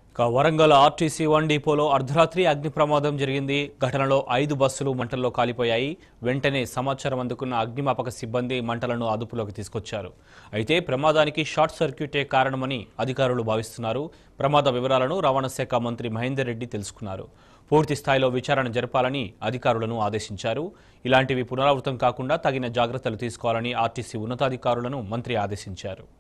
Warangal RTC 1 డిపోలో అర్ధరాత్రి అగ్ని ప్రమాదం జరిగింది. ఘటనలో 5 బస్సులు మంటల్లో కాలిపోయాయి. వెంటనే సమాచారం అందుకున్న అగ్నిమాపక సిబ్బంది మంటలను అదుపులోకి తీసుకొచ్చారు. అయితే ప్రమాదానికి షార్ట్ సర్క్యూటే కారణమని అధికారులు భావిస్తున్నారు. ప్రమాద వివరాలను రవాణా శాఖ మంత్రి మహేందర్ రెడ్డి తెలుసుకున్నారు. పూర్తి స్థాయిలో విచారణ జరపాలని అధికారులను ఆదేశించారు. ఇలాంటివి పునరావృతం కాకుండా తగిన జాగ్రత్తలు తీసుకోవాలని ఆర్టీసీ ఉన్నతాధికారులను మంత్రి ఆదేశించారు.